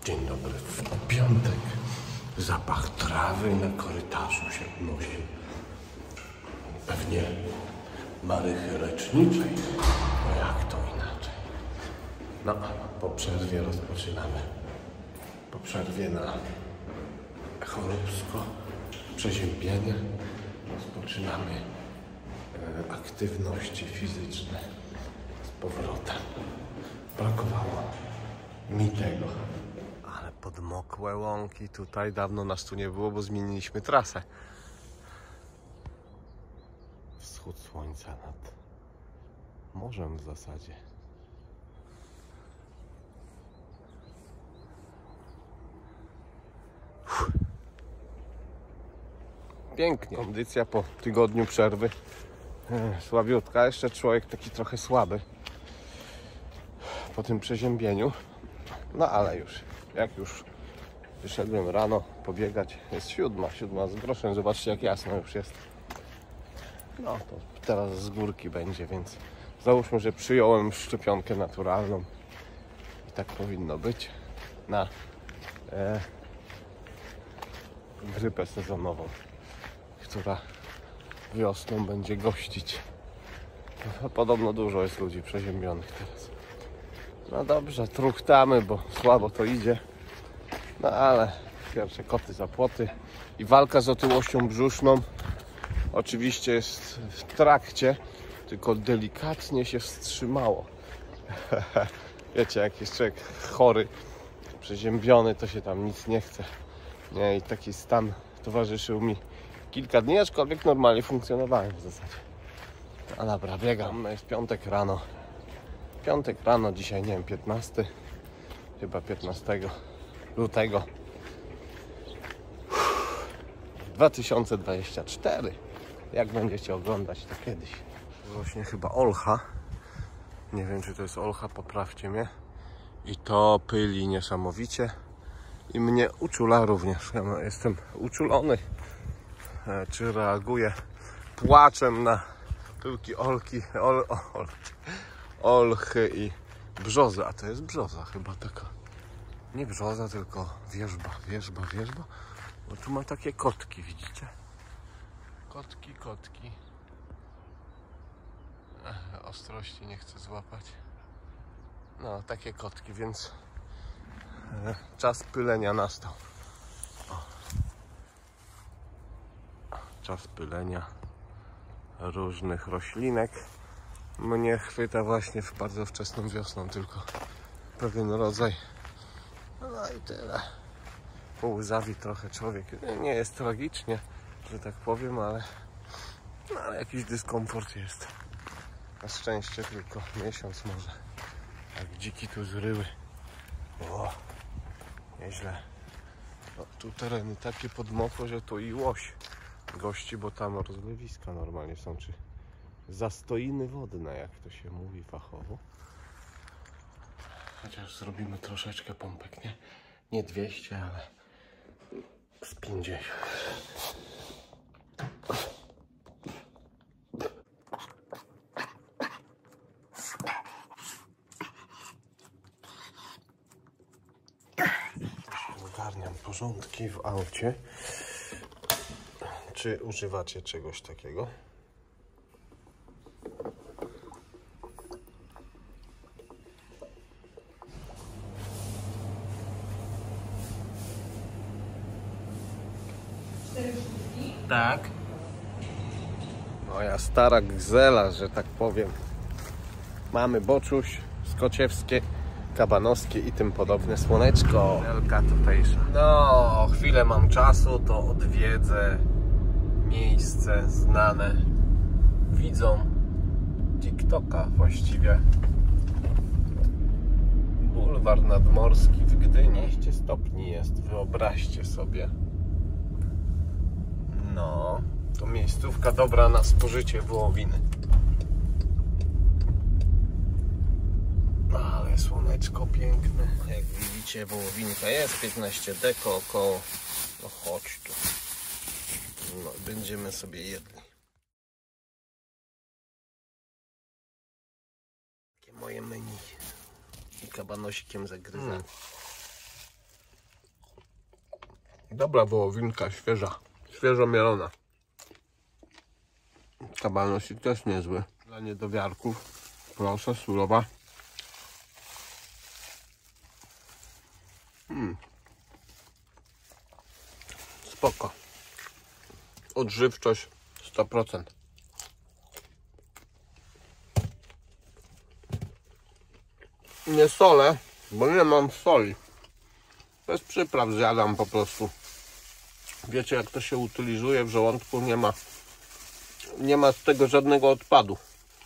Dzień dobry. W piątek zapach trawy na korytarzu się unosi. Pewnie marychy leczniczej. No jak to inaczej? No, po przerwie rozpoczynamy. Po przerwie na choróbsko, przeziębienie rozpoczynamy aktywności fizyczne z powrotem. Brakowało mi tego. Ale podmokłe łąki tutaj, dawno nas tu nie było, bo zmieniliśmy trasę. Wschód słońca nad morzem w zasadzie. Pięknie. Kondycja po tygodniu przerwy. Słabiutka. Jeszcze człowiek taki trochę słaby po tym przeziębieniu. No ale już, jak już wyszedłem rano pobiegać, jest 7 z groszem. Zobaczcie, jak jasno już jest. No to teraz z górki będzie, więc załóżmy, że przyjąłem szczepionkę naturalną i tak powinno być na grypę sezonową, która wiosną będzie gościć. Podobno dużo jest ludzi przeziębionych teraz. No dobrze, truchtamy, bo słabo to idzie. No ale pierwsze koty za płoty. I walka z otyłością brzuszną oczywiście jest w trakcie, tylko delikatnie się wstrzymało. Wiecie, jak jest człowiek chory, przeziębiony, to się tam nic nie chce. Nie, i taki stan towarzyszył mi kilka dni, aczkolwiek normalnie funkcjonowałem w zasadzie. A dobra, biegam. No jest piątek rano. Piątek rano, dzisiaj nie wiem, 15, chyba 15 lutego 2024. Jak będziecie oglądać, to kiedyś. Właśnie chyba olcha. Nie wiem, czy to jest olcha, poprawcie mnie. I to pyli niesamowicie. I mnie uczula również. Ja jestem uczulony. Czy reaguję płaczem na pyłki olki, olchy i brzozy. A to jest brzoza chyba taka. Nie brzoza, tylko wierzba. Bo tu ma takie kotki, widzicie? Kotki. Ostrości nie chcę złapać. No, takie kotki, więc czas pylenia nastał. Czas pylenia różnych roślinek. Mnie chwyta właśnie w bardzo wczesną wiosną tylko pewien rodzaj. No i tyle. Połzawi trochę człowiek. Nie jest tragicznie, że tak powiem, ale jakiś dyskomfort jest. Na szczęście tylko miesiąc może. Jak dziki tu zryły. O, nieźle. No, tu tereny takie podmokłe, że tu i łoś gości, bo tam rozlewiska normalnie są, czy zastoiny wodne, jak to się mówi fachowo. Chociaż zrobimy troszeczkę pompek, nie? Nie 200, ale z 50. Ogarniam porządki w aucie. Czy używacie czegoś takiego? Tak. Moja stara gzela, że tak powiem. Mamy boczuś, skociewskie, kabanowskie i tym podobne. Słoneczko. Elka tutejsza. No, chwilę mam czasu, to odwiedzę miejsce znane widzom TikToka właściwie. Bulwar Nadmorski w Gdyni. 200 stopni jest, wyobraźcie sobie. No, to miejscówka dobra na spożycie wołowiny. Ale słoneczko piękne. Jak widzicie, wołowinka jest, 15 deko około. No chodź tu. No, będziemy sobie jedli. Takie moje menu. I kabanosikiem zagryzane. Dobra wołowinka, świeżo mielona. Kabanosik też niezły. Dla niedowiarków. Proszę, surowa. Spoko. Odżywczość 100%. Nie solę, bo nie mam soli. Bez przypraw zjadam po prostu. Wiecie, jak to się utylizuje w żołądku, nie ma z tego żadnego odpadu.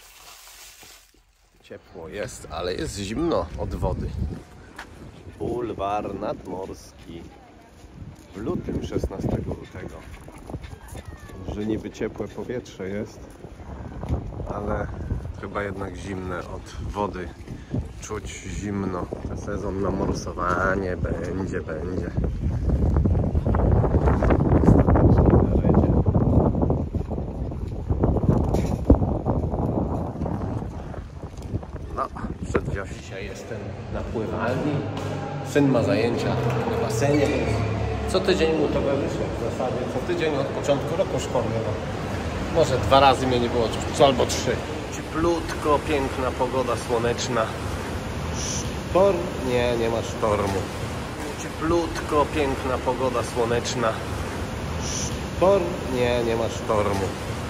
Ciepło jest, ale jest zimno od wody. Bulwar nadmorski. W lutym, 16 lutego. Że niby ciepłe powietrze jest, ale chyba jednak zimne od wody. Czuć zimno. Sezon na morsowanie będzie. No, przed wiośnią. Dzisiaj jestem na pływalni. Syn ma zajęcia w basenie. Co tydzień mu towarzyszę w zasadzie. Co tydzień od początku roku szkolnego. Może 2 razy mnie nie było, czy albo 3. Cieplutko, piękna pogoda słoneczna. Sztorm? Nie ma sztormu. Cieplutko, piękna pogoda słoneczna. Sztorm? Nie ma sztormu.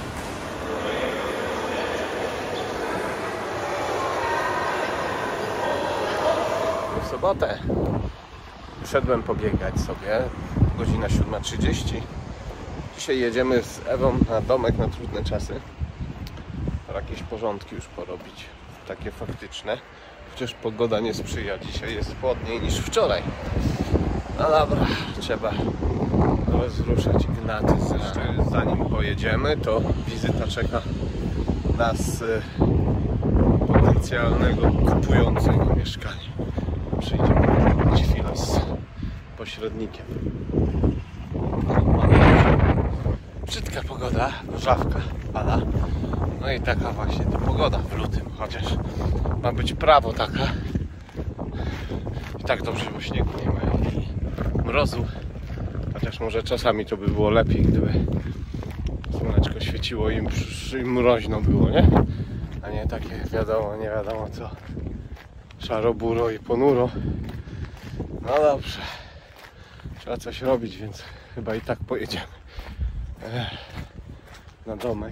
W sobotę szedłem pobiegać sobie. Godzina 7:30. Dzisiaj jedziemy z Ewą na domek na trudne czasy. Jakieś porządki już porobić. Takie faktyczne. Chociaż pogoda nie sprzyja. Dzisiaj jest chłodniej niż wczoraj. No dobra, trzeba rozruszać Ignaty. Zanim pojedziemy, to wizyta czeka nas potencjalnego kupującego mieszkania. Przyjdziemy pogadać chwilę z pośrednikiem. Brzydka pogoda, gorzawka pada. No i taka właśnie to pogoda w lutym, chociaż ma być prawo taka. I tak dobrze, bo śniegu nie ma i mrozu. Chociaż może czasami to by było lepiej, gdyby słoneczko świeciło i mroźno było, nie? A nie takie nie wiadomo co. Szaro-buro i ponuro. No dobrze. Trzeba coś robić, więc chyba i tak pojedziemy na domek.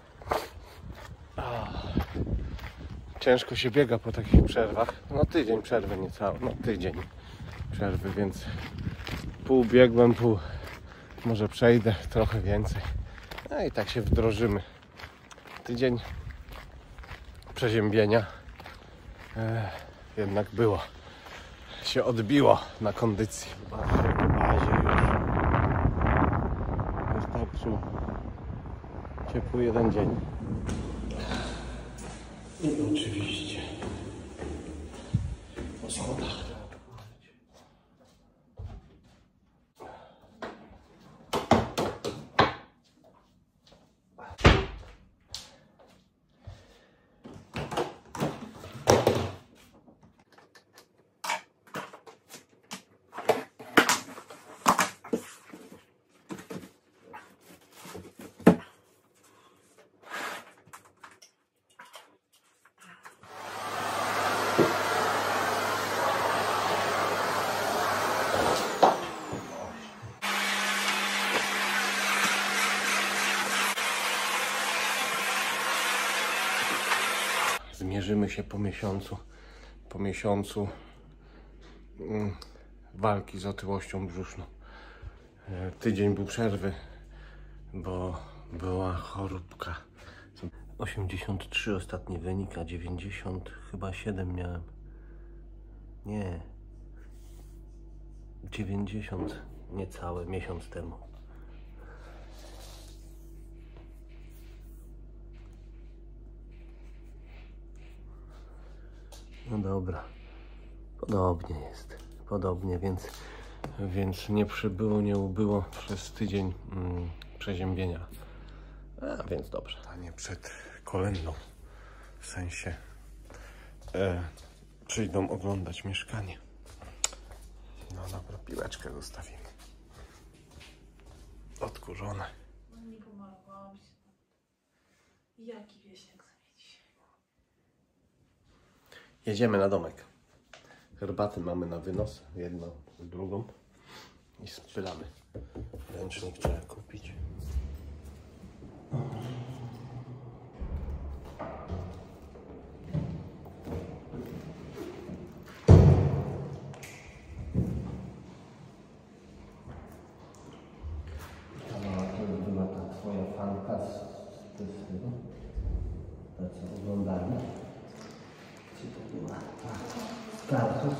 Ciężko się biega po takich przerwach. No tydzień przerwy niecały. No tydzień przerwy, więc pół biegłem, pół może przejdę, trochę więcej. No i tak się wdrożymy. Tydzień przeziębienia jednak było. Się odbiło na kondycji. Zobaczcie, na bazie już wystarczył ciepły jeden dzień. I oczywiście po schodach. Zmierzymy się po miesiącu walki z otyłością brzuszną. Tydzień był przerwy, bo była choróbka. 83 ostatni wynik, a 90 chyba 7 miałem. Nie. 90 niecały miesiąc temu. No dobra, podobnie jest, więc nie przybyło, nie ubyło przez tydzień przeziębienia, a więc dobrze. A nie przed kolendą, w sensie przyjdą oglądać mieszkanie. No dobra, piłeczkę zostawimy. wkurzone. No nie pomalowałam się. Jaki wieśniak zamieć. Jedziemy na domek. Herbaty mamy na wynos, jedną, drugą i spylamy. Ręcznik trzeba kupić. Była ta twoja fanka z tego, ta co oglądali. Czy to była ta kartus?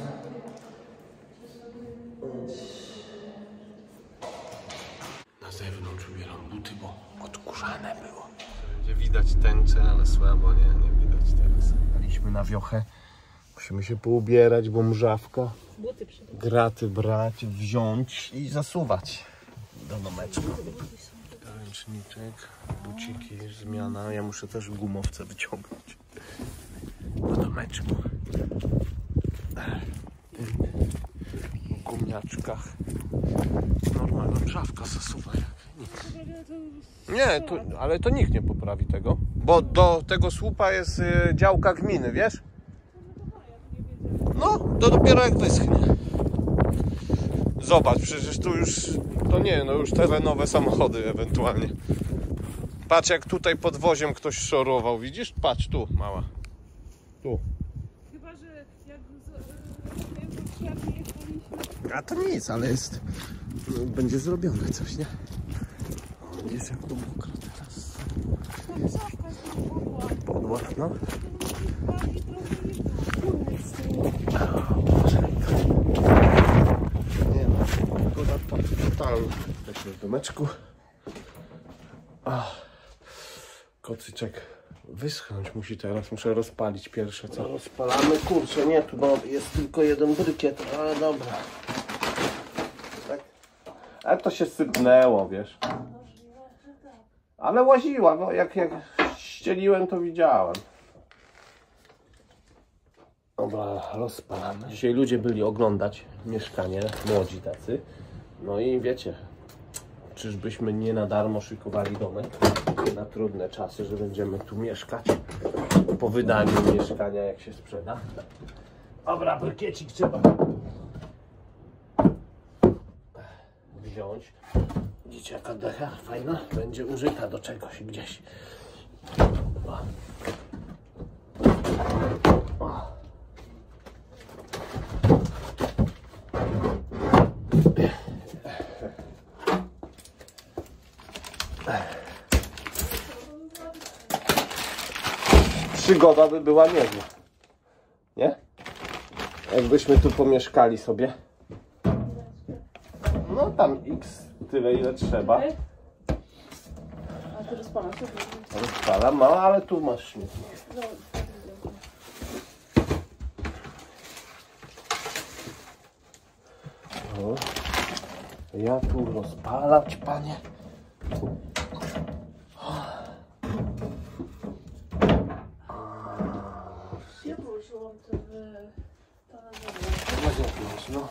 Na zewnątrz ubieram buty, bo odkurzane było. Będzie widać tęczę, ale słabo, nie widać teraz. Byliśmy na wiochę. Musimy się poubierać, bo mrzawka. Buty przyda. Graty brać, wziąć i zasuwać do domeczka. Ręczniczek, buciki, zmiana. Ja muszę też gumowce wyciągnąć do domeczku. W gumiaczkach. Normalna mrzawka zasuwa jak nic. Nie, ale to nikt nie poprawi tego. Bo do tego słupa jest działka gminy, wiesz? No, to dopiero jak wyschnie. Zobacz, przecież tu już, to nie, no już terenowe samochody ewentualnie. Patrz jak tutaj podwoziem ktoś szorował, widzisz? Patrz tu, mała. Tu. Chyba, że jak jechaliśmy. A to nic, ale jest, będzie zrobione coś, nie? O, widzisz jak tu mokro teraz. Podła, no. Nie no, pogoda totalna. Jesteśmy w domeczku. Kocyczek wyschnąć musi teraz, muszę rozpalić pierwsze co. Rozpalamy, kurczę, nie, tu no, jest tylko jeden brykiet, ale dobra. Tak. Ale to się sypnęło, wiesz. Ale łaziła, bo jak ścieliłem to widziałem. Dobra, rozpalamy. Dzisiaj ludzie byli oglądać mieszkanie, młodzi tacy. No i wiecie, czyżbyśmy nie na darmo szykowali domek na trudne czasy, że będziemy tu mieszkać po wydaniu mieszkania, jak się sprzeda. Dobra, brykiecik trzeba wziąć. Widzicie jaka decha fajna? Będzie użyta do czegoś gdzieś. Przygoda by była niezła, nie? Jakbyśmy tu pomieszkali sobie. No tam x tyle ile trzeba. A ty rozpalasz? Rozpalam, no ale tu masz śmietnik. No. Ja tu rozpalać, panie. Ja położyłam to w No.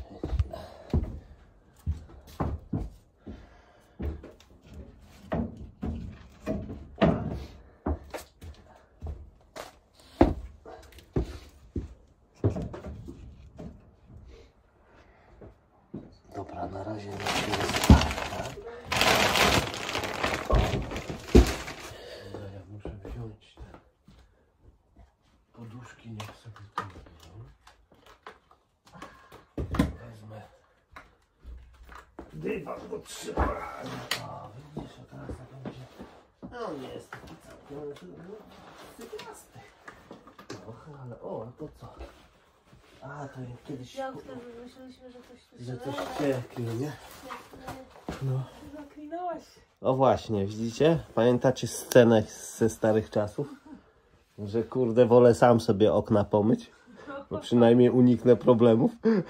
Dobra, na razie nie jest tak. Ja muszę wziąć te poduszki, niech sobie tu wezmę. Dywan go trzyma. O, widzisz, a teraz tak będzie. No nie jest taki całkiem 11. Trochę, ale o, to co? A, to jak kiedyś... Jak wtedy myśleliśmy, że coś tu Że coś strzela. cieknie, nie? No. Zaklinałaś. O właśnie, widzicie? Pamiętacie scenę ze starych czasów? Że kurde, wolę sam sobie okna pomyć, bo przynajmniej uniknę problemów.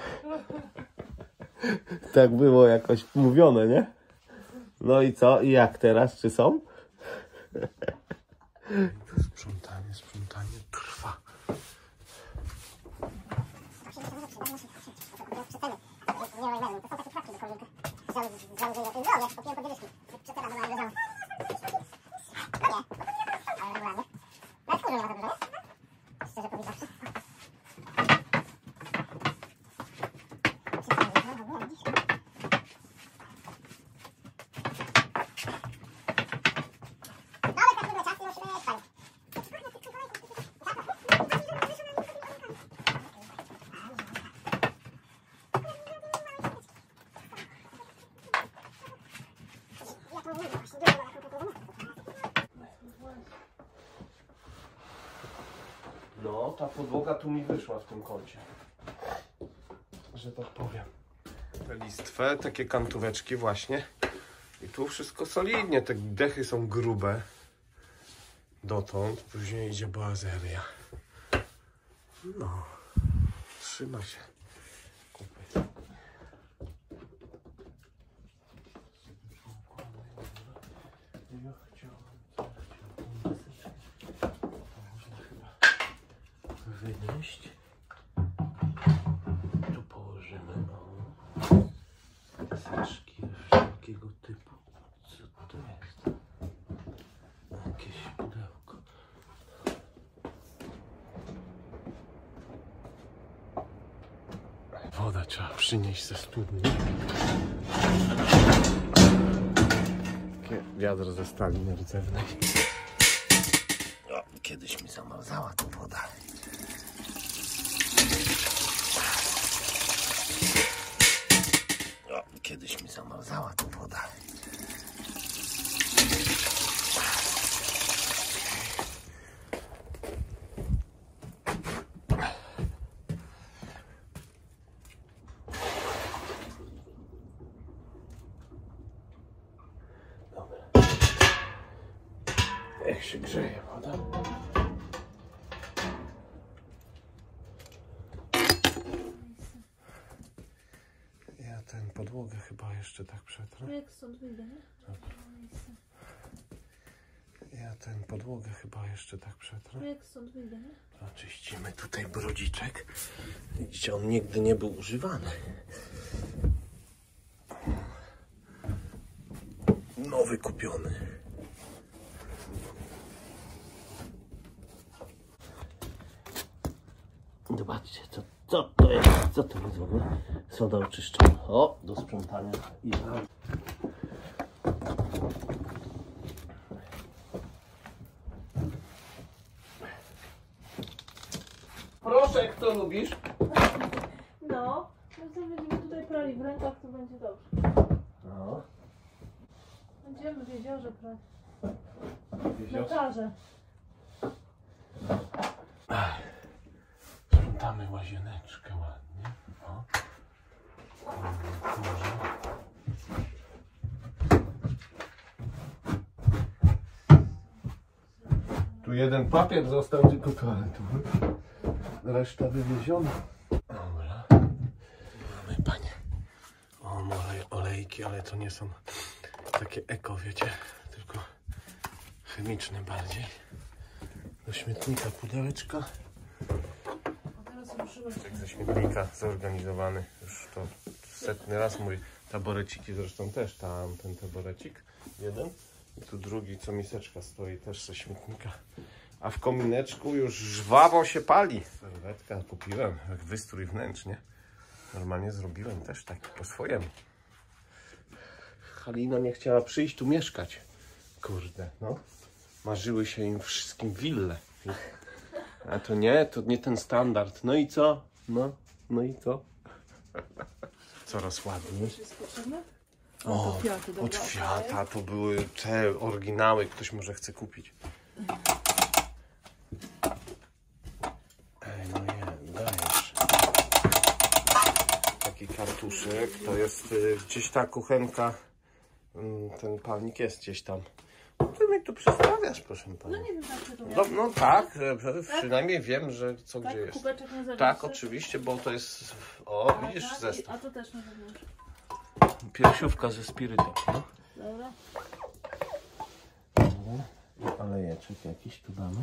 Tak było jakoś mówione, nie? No i co? I jak teraz? Czy są? Sprzątanie trwa. Nie ma to są takie kratki do kominka. Założyli na tym, no, ja kupiłem podwyżki. ta podłoga tu mi wyszła w tym kącie. Że tak powiem. Te listwe, takie kantóweczki właśnie. I tu wszystko solidnie, te dechy są grube. Dotąd, później idzie boazeria. No, trzyma się. Kupy. Wynieść. Tu położymy deseczki wszelkiego typu. Co to jest? Jakieś pudełko. Woda trzeba przynieść ze studni. Takie wiadro ze stali nierdzewnej. Kiedyś mi zamarzała ta woda. Kiedyś mi zamarzała ta woda. Dobra. Jak się grzeje woda. Podłogę chyba jeszcze tak przetrę. Jak stąd wyjdę, nie? Ja podłogę chyba jeszcze tak przetrę. Jak stąd wyjdę, nie? Oczyścimy tutaj brodziczek. Widzicie, on nigdy nie był używany. Nowy kupiony. Zobaczcie, co to jest? Co to jest w ogóle? Soda oczyszczona. O, do sprzątania. Proszę, kto lubisz? No to będziemy tutaj prali w rękach, to będzie dobrze. No. Będziemy w jeziorze prać. Jeziorze? Notarze. Sprzątamy łazieneczkę ładnie. O. Może. Tu jeden papier został, tylko toaletowy. Reszta wywieziona. Dobra. Mamy, panie. O, olejki, ale to nie są takie eko, wiecie, tylko chemiczne bardziej. Do śmietnika pudełeczka. Jak ze śmietnika zorganizowany. Już to 100 raz mój taboreciki, zresztą też tam ten taborecik jeden. I tu drugi, co miseczka stoi, też ze śmietnika. A w komineczku już żwawo się pali. Serwetka kupiłem, jak wystrój wnętrznie. Normalnie zrobiłem też tak po swojemu. Halina nie chciała przyjść tu mieszkać. Kurde, no. Marzyły się im wszystkim wille. A to nie ten standard. No i co? No i co? Coraz ładniej. O, od Fiata to były te oryginały. Ktoś może chce kupić. Ej, no nie, dajesz. Taki kartuszek. To jest gdzieś ta kuchenka. Ten palnik jest gdzieś tam. Ty mi tu przedstawiasz, proszę pani. No nie wiem, jak to no tak, przynajmniej wiem, że co tak, gdzie jest. Kubeczek na tak, oczywiście, bo to jest. O, widzisz, tak, zestaw. a to też na zewnątrz. Piersiówka ze spirytem. No. Dobra. I olejeczek jakiś tu damy.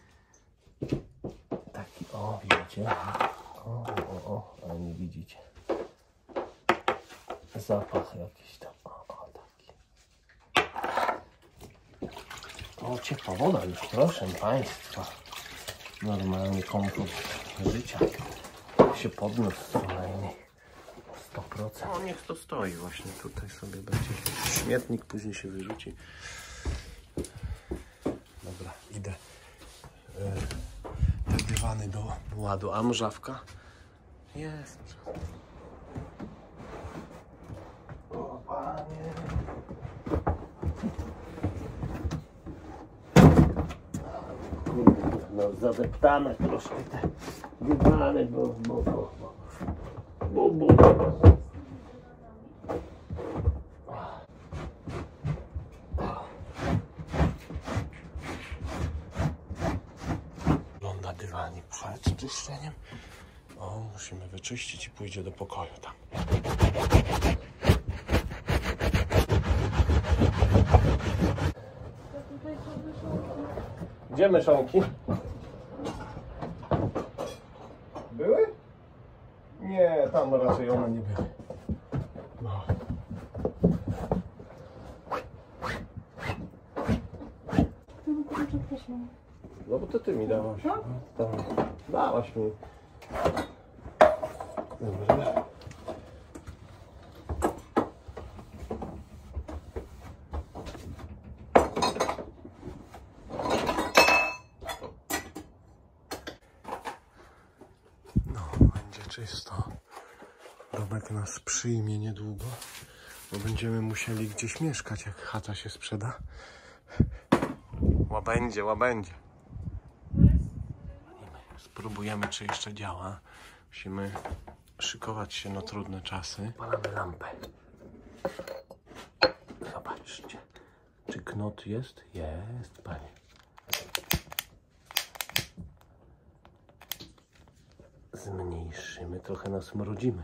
Taki, o, widzicie? O, ale nie widzicie. Zapach jakiś tam. O, taki. O, ciepła woda już, proszę państwa. Normalny komfort życia. Się podniósł kolejny 100%. O, niech to stoi właśnie tutaj sobie będzie. Śmietnik później się wyrzuci. Dobra, idę. Te dywany do ładu. A mrzawka? Jest. O, panie. nas zadeptane troszkę te dywany, bo. Wygląda dywanik przed czyszczeniem. O, musimy wyczyścić i pójdzie do pokoju tam. Gdzie myszonki? Były? Nie, tam raczej one nie były. No. No bo to ty mi dałaś. No? Dałaś mi. Dobrze. No, będzie czysto. Domek nas przyjmie niedługo, bo będziemy musieli gdzieś mieszkać, jak chata się sprzeda. Łabędzie. Spróbujemy, czy jeszcze działa. Musimy szykować się na trudne czasy. Palamy lampę. Zobaczcie. Czy knot jest? Jest, panie. Zmniejszymy, trochę nas mrodzimy.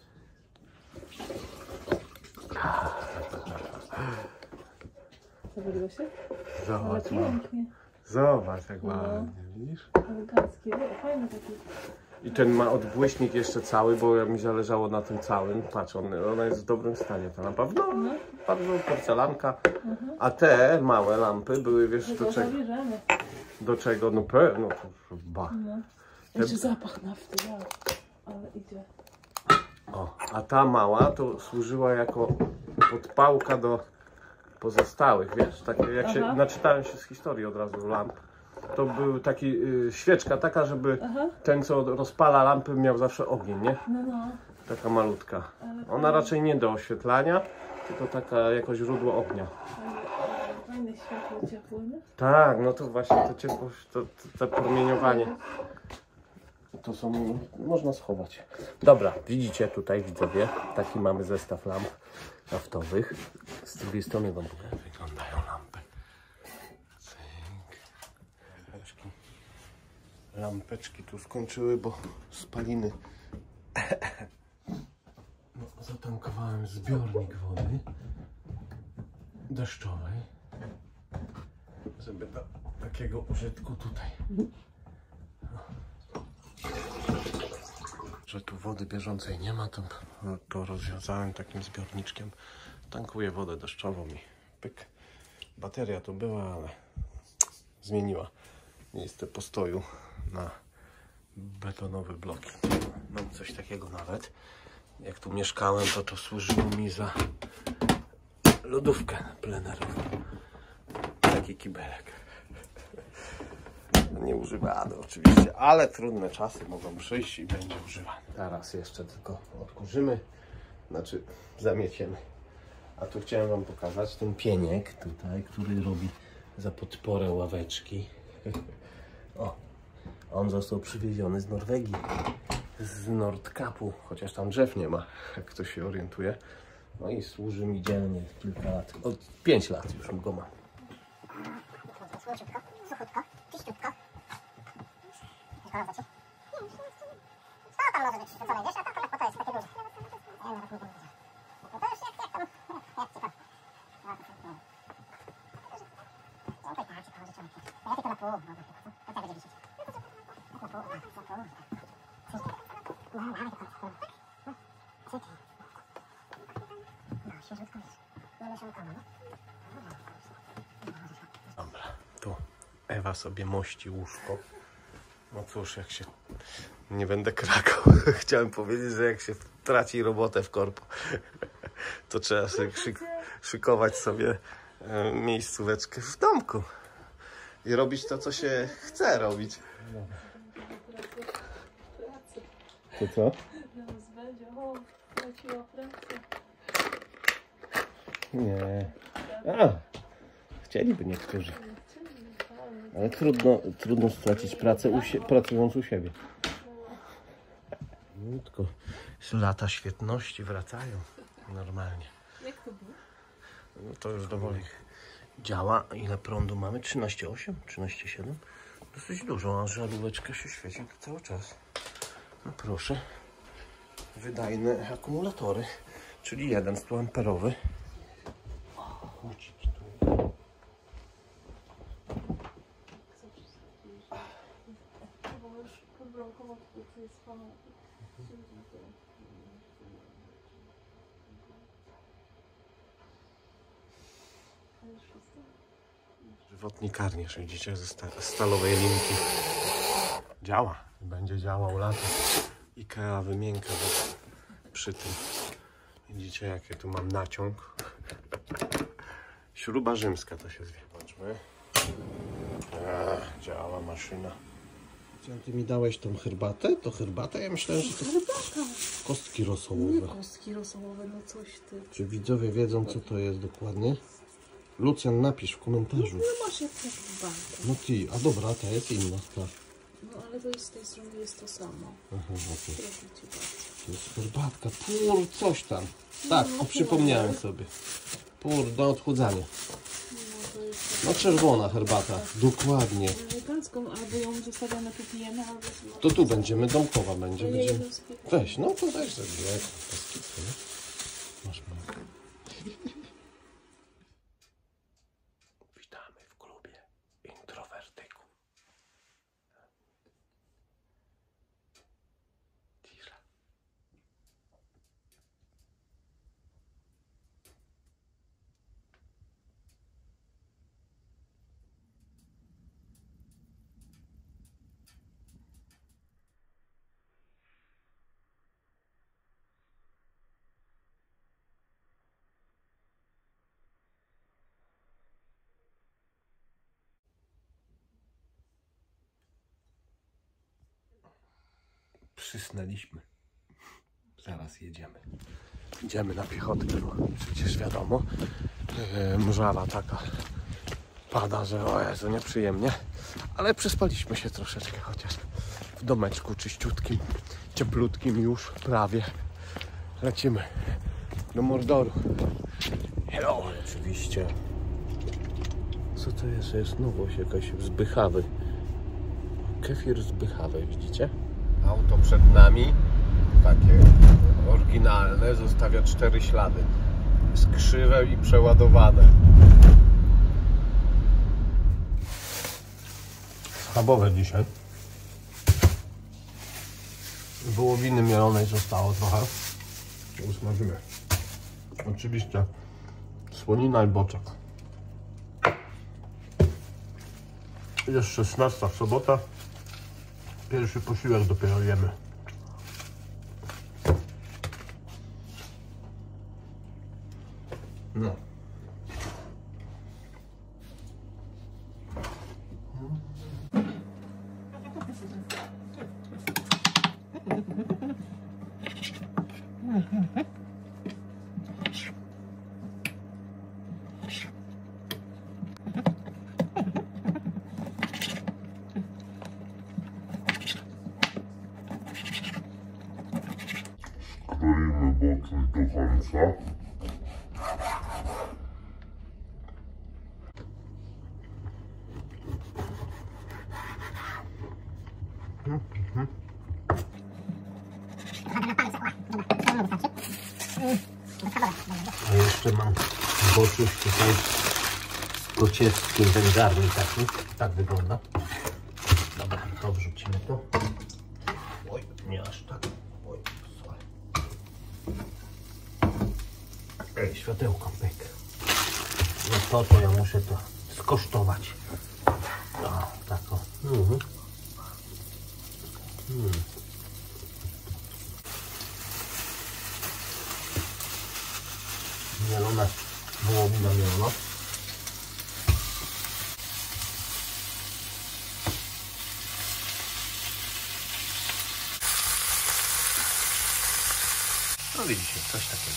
Zawaliło się? Zobacz, pięknie. Zobacz, jak ładnie, widzisz? Eleganckie, fajne takie. I ten ma odbłyśnik jeszcze cały, bo mi zależało na tym całym. Patrz, ona jest w dobrym stanie, ta lampa. No, bardzo porcelanka. A te małe lampy były, wiesz, do czego? Do czego? No pewno, to ba. No. Jeszcze zapach nafty, ale idzie. O, a ta mała to służyła jako podpałka do pozostałych, wiesz, takie jak się, naczytałem się z historii od razu lamp. To był taki świeczka taka, żeby ten, co rozpala lampy, miał zawsze ogień, nie? No. Taka malutka. Ona raczej nie do oświetlania, tylko taka jako źródło ognia. Fajne światło ciepłe, nie? Tak, no to właśnie to ciepłość, to promieniowanie. To są, można schować. Dobra, widzicie tutaj, widzowie, taki mamy zestaw lamp naftowych. Z drugiej strony wam wyglądają lampy. Lampeczki tu skończyły, bo spaliny. No, zatankowałem zbiornik wody deszczowej, żeby do takiego użytku tutaj. Że tu wody bieżącej nie ma, to rozwiązałem takim zbiorniczkiem. Tankuję wodę deszczową i pyk. Bateria to była, ale zmieniła miejsce postoju na betonowe bloki. Mam coś takiego nawet. Jak tu mieszkałem, to służyło mi za lodówkę plenerową. Taki kibelek. Nieużywany oczywiście, ale trudne czasy mogą przyjść i będzie używany. Teraz jeszcze tylko odkurzymy, znaczy zamieciemy. A tu chciałem wam pokazać ten pieniek tutaj, który robi za podporę ławeczki. O, on został przywieziony z Norwegii, z Nordkapu, chociaż tam drzew nie ma, jak ktoś się orientuje. No i służy mi dzielnie kilka lat, od 5 lat już go mam. Suchutko, czyściutko. Co tam może być przyszczone, wiesz? A to jest takie duże. Ja nawet nie wiem. No to już jak tam, jak ciekawe. No tutaj tak, ciekawe rzeczy. A ja tylko na pół, no to tak będzie wisieć. Na pół, tak, na pół. No, ale tylko na pół. No, świeżutko jest. Nie mieszankowo, nie? Dobra, tu Ewa sobie mości łóżko. No cóż, jak się... Nie będę krakał. Chciałem powiedzieć, że jak się traci robotę w korpo, to trzeba sobie szykować sobie miejscóweczkę w domku. I robić to, co się chce robić. To co? Nie. A, chcieliby niektórzy. Ale trudno stracić pracę pracując u siebie. No, tylko lata świetności wracają normalnie. Jak to było? No to już dowoli działa. Ile prądu mamy? 13,8? 13,7? Dosyć dużo, a żaróweczka się świeci cały czas. No proszę. Wydajne akumulatory, czyli 1 100-amperowy. Żywotnikarnia, widzicie, ze stalowej linki. Działa, będzie działał lata. IKEA wymienka przy tym. Widzicie, jakie tu mam naciąg. Śruba rzymska to się zwie. Zobaczmy. Działa maszyna. Ty mi dałeś tą herbatę? To herbatę? Ja myślałem, że to kostki rosołowe. Nie kostki rosołowe, no coś ty. Czy widzowie wiedzą, co to jest dokładnie? Lucjan, napisz w komentarzu. No masz jak herbatę. No ty, a dobra, ta jest inna sprawa. No ale to jest z tej strony jest to samo. Aha, okay. Proszę cię bardzo. To jest herbatka, pur, coś tam. Tak, przypomniałem sobie. Pur do odchudzania. No czerwona herbata, dokładnie. Elegancką, albo ją zostawiamy tu pijemy, albo... To tu będziemy, domkowa będzie. Weź, no to weź sobie. Masz moją. Witamy w klubie introwertyków. Cisza. Przysnęliśmy. Zaraz jedziemy. Idziemy na piechotkę, bo przecież wiadomo, mrzała taka pada, że o Jezu, nieprzyjemnie. Ale przespaliśmy się troszeczkę, chociaż w domeczku czyściutkim, cieplutkim już prawie. Lecimy do Mordoru. Hello! Oczywiście. Co to jest? Jest nowość jakaś z Bychawy. Kefir z Bychawy, widzicie? Auto przed nami, takie oryginalne, zostawia 4 ślady. Skrzywe i przeładowane. Schabowe dzisiaj. Wołowiny mielonej zostało trochę. Usmażymy. Oczywiście słonina i boczek. Jest 16 w sobotę. Pierwszy posiłek dopiero jemy. No. Kroimy boczek do końca. A jeszcze mam boczuś tutaj z kociewskim wędzarni taki. Tak wygląda. Dobra, to wrzucimy to. Oj, nie aż tak. Oj, słuchaj. Ej, światełko, pyk. No to ja muszę to skosztować. No, tak o. Mielona wołowina mielona. No widzicie, coś takiego.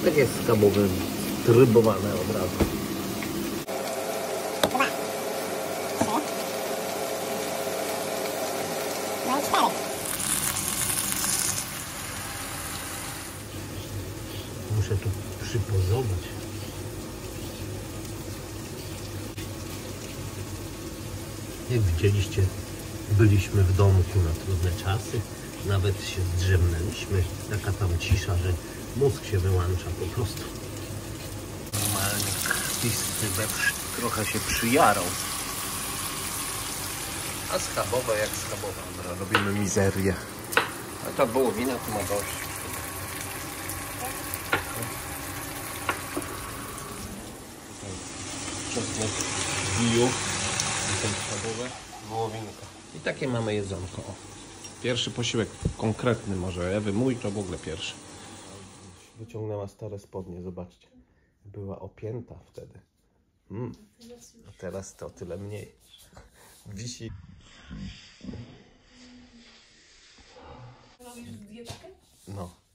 Tak jest skabowe, trybowane od razu. Muszę tu przypozować. Jak widzieliście, byliśmy w domku na trudne czasy. Nawet się zdrzemnęliśmy. Taka tam cisza, że mózg się wyłącza po prostu. Normalnie krwisty weprzk trochę się przyjarał. A schabowa jak schabowa. Dobra, robimy mizerię. A ta wołowina tu ma dość. Czosnek biju. Schabowe. Wołowinka. I takie mamy jedzonko. O. Pierwszy posiłek konkretny może Ewy, mój to w ogóle pierwszy. Wyciągnęła stare spodnie, zobaczcie. Była opięta wtedy. A teraz to tyle mniej. Wisi. Robisz dietkę? No.